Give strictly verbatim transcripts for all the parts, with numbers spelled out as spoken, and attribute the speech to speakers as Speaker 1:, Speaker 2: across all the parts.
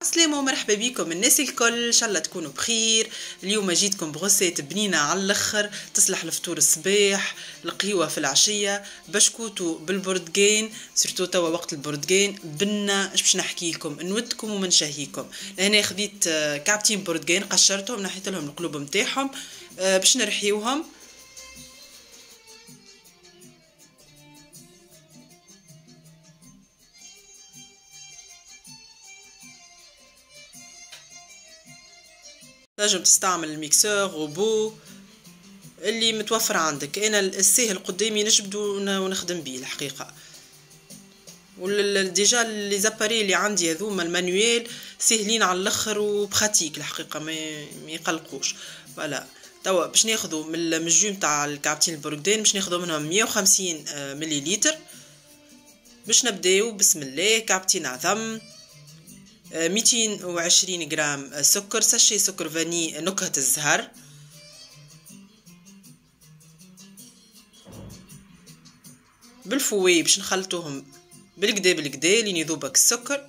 Speaker 1: السلام ومرحبا بكم الناس الكل، ان شاء الله تكونوا بخير. اليوم جيتكم بغوسيت بنينه على الاخر، تصلح الفطور الصباح، القهوه في العشيه، بشكوتو بالبرتقان، سيرتو توا وقت البرتقان بنا. اش باش نحكي لكم، نودكم ومنشهيكم. لهنا خذيت كعبتين برتقان، قشرتهم، نحيت لهم القلوب نتاعهم باش نرحيوهم. تنجم تستعمل الميكسور روبو اللي متوفر عندك. انا الساهل قدامي نجبدو ونخدم بيه الحقيقه. ديجا لي زاباري اللي عندي هذوما المانيوال ساهلين على الاخر وبخاتيك الحقيقه، ما يقلقوش. فوالا توا باش ناخذوا من الجو نتاع الكعبتين البرقدان، باش ناخذوا منهم مية وخمسين مليلتر. باش نبداو بسم الله. كعبتين عظم، ميتين وعشرين غرام سكر، ساشي سكر فاني نكهه الزهر، بالفوي باش نخلطوهم بالكدا بالكدا لين يذوبك السكر.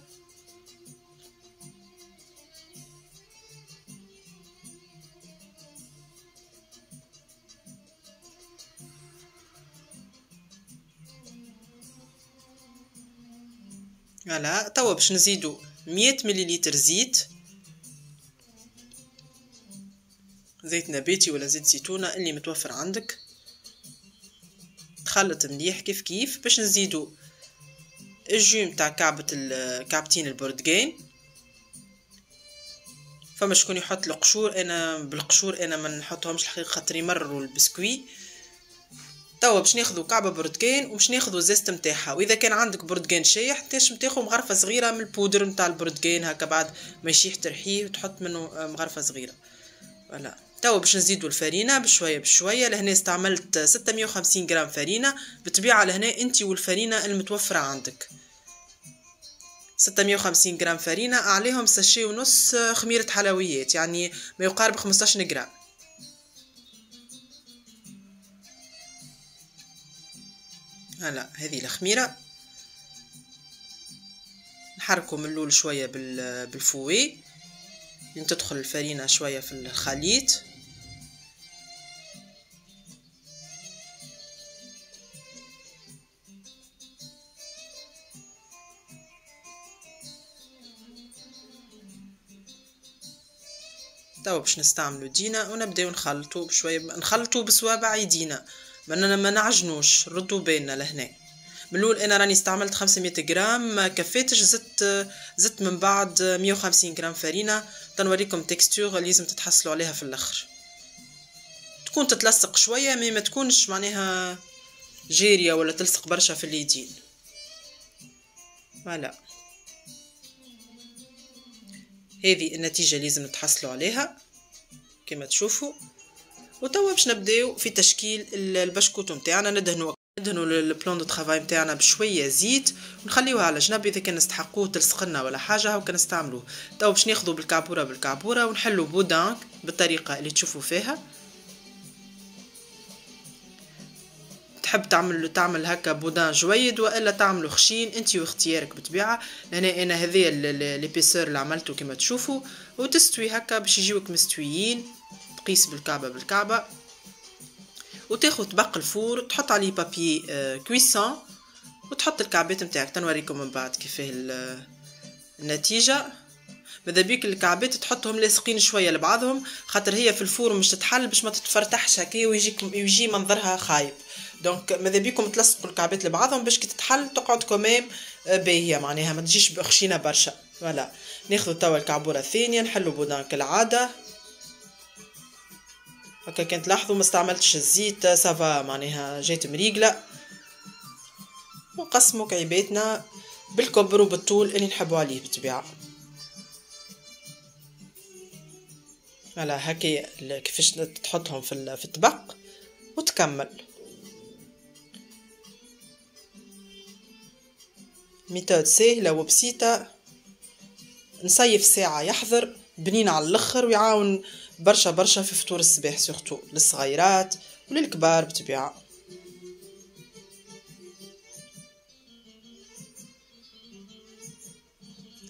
Speaker 1: فوالا توا باش نزيدو مية مليلتر زيت، زيت نباتي ولا زيت زيتونه اللي متوفر عندك. تخلط مليح كيف كيف. باش نزيدو الجو نتاع كعبة كعبتين البرتقان. فما شكون يحط القشور، انا بالقشور انا ما نحطهمش الحقيقه خاطر يمرروا البسكوي. توا باش ناخذوا كعبه برتقان وباش ناخذوا الزست نتاعها، واذا كان عندك برتقان شايح تنجم تاخذ مغرفه صغيره من البودر نتاع البرتقان، هكا بعد ما يشيح ترحيه وتحط منه مغرفه صغيره. فوالا توا باش نزيدوا الفرينه بشويه بشويه. لهنا استعملت ستمية وخمسين غرام فرينه، بالطبيعه لهنا انت والفرينه المتوفره عندك. ستمية وخمسين غرام فرينه عليهم ساشي ونص خميره حلويات، يعني ما يقارب خمسطاش غرام. هلا هذه الخميره نحركوا من الاول شويه بالفوي لين تدخل الفرينه شويه في الخليط. توا باش نستعملوا دينا ونبداو نخلطوا بشويه، نخلطوا بصوابع يدينا، ما ما نعجنوش، ردوا بالنا لهنا. من الاول انا راني استعملت خمسمية غرام، ما كفيتش، زدت زدت من بعد مية وخمسين غرام فرينه. تنوريكم تكستور اللي لازم تتحصلوا عليها في الاخر، تكون تتلصق شويه مي ما تكونش معناها جيريه ولا تلصق برشا في اليدين. فوالا هذه النتيجه لازم نتحصلوا عليها كما تشوفوا. وتوا باش نبداو في تشكيل البشكوت نتاعنا. ندهنوا ندهنوا البلان دو طرافاي نتاعنا بشويه زيت ونخليوها على جنب، اذا كان نستحقوه تلصقنا ولا حاجه هاكا نستعملوه. توا باش ناخذوا بالكعبوره بالكعبوره ونحلوا بودان بالطريقه اللي تشوفوا فيها. تحب تعمل تعمل هكا بودان جويد والا تعملوا خشين، انت واختيارك بالطبيعه. هنا انا هذه ليبيسور اللي عملته كما تشوفوا، وتستوي هكا باش يجيوك مستويين. تقيس بالكعبه بالكعبه وتاخذ طبق الفور، تحط عليه بابي كويسون وتحط الكعبات نتاعك. تنوريكم من بعد كيفاه النتيجه. ماذا بيك الكعبات تحطهم لاصقين شويه لبعضهم، خاطر هي في الفور مش تتحل باش ما تتفرتحش هكا ويجيك يجي منظرها خايب. دونك ماذا بيكم تلصقوا الكعبات لبعضهم باش كي تتحل تقعد كمام باهيه، معناها ما تجيش خشينه برشا. فوالا ناخذ توا الكعبوره الثانيه نحلوا بودان كالعاده. هكا كان تلاحظوا ما استعملتش الزيت، سافا معناها جات مريقله. ونقسموا كعيباتنا بالكبر وبالطول اللي نحبوا عليه بالطبيعه. فوالا هكا كيفاش تحطهم في في الطبق وتكمل. ميثود سهله وبسيطه، نصيف ساعه يحضر بنين على الاخر ويعاون برشا برشا في فطور الصباح، سورتو للصغيرات وللكبار بطبيعه.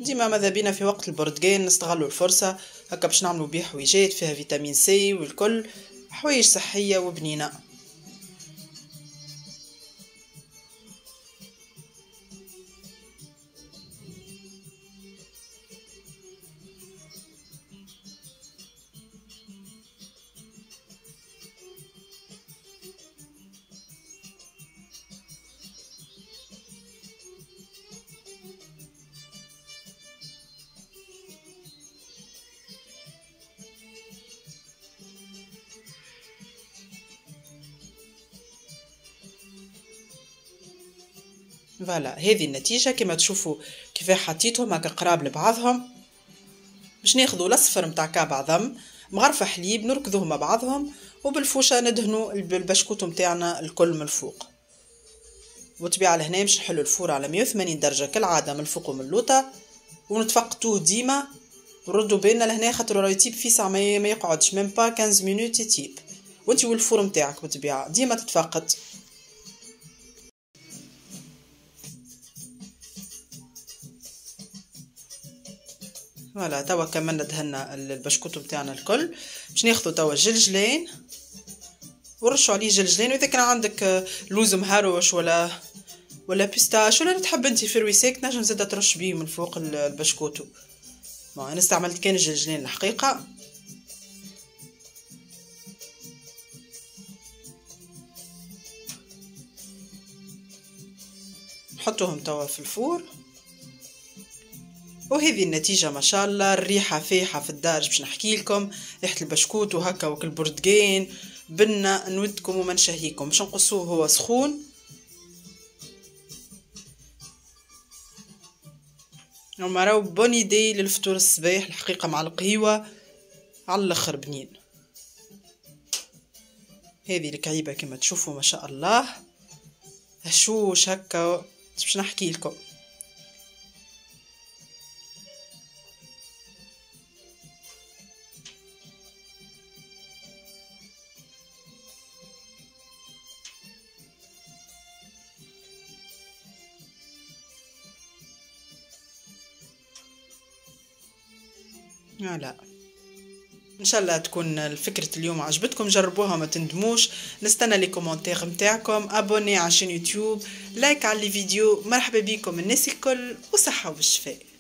Speaker 1: ديما ماذا بينا في وقت البرتقال نستغلوا الفرصة هكا باش نعملوا بيه حويجات فيها فيتامين سي والكل حوايج صحية وبنينة. فوالا هذه النتيجة كما تشوفوا كيف حطيتهم هكا قراب لبعضهم. باش ناخذوا الاصفر متاع كعب عظم مغرفة حليب نركضوهم مع بعضهم وبالفوشة ندهنوا البشكوت متاعنا الكل من الفوق. وطبيعة لهنا باش نحلوا الفور على مية وثمانين درجة كالعادة من الفوق ومن اللوطة ونتفقطوه ديما ونردوا بالنا لهنا خاطر راه يطيب فيسع ما يقعدش ميم با خمسطاش مينوت يطيب. وانتي والفور متاعك بالطبيعة ديما تتفقط. فوالا توا كملنا دهنا البشكوت متاعنا الكل. باش ناخذوا توا الجلجلين ورشوا عليه جلجلين، واذا كان عندك لوز مهروش ولا ولا بيستاش ولا تحب انت فروي ساك تنجم زاده ترش بيه من فوق البشكوتو. ما انا استعملت كان الجلجلين الحقيقه. نحطوهم توا في الفور وهذه النتيجة ما شاء الله. الريحة فايحة في الدار باش نحكي لكم، ريحة البشكوت وهكا وكل برتقان بنا نودكم وما نشهيكم. باش نقصوه هو سخون وما راهو بوني دي للفطور الصباح الحقيقة مع القهيوة على الاخر بنين. هذه الكعيبة كما تشوفوا ما شاء الله هشوش هكا باش نحكي لكم. لا ان شاء الله تكون فكرة اليوم عجبتكم، جربوها ما تندموش. نستنى لي كومنتير متاعكم، ابوني على شين يوتيوب، لايك على الفيديو. مرحبا بكم الناس الكل وصحة وبالشفاء.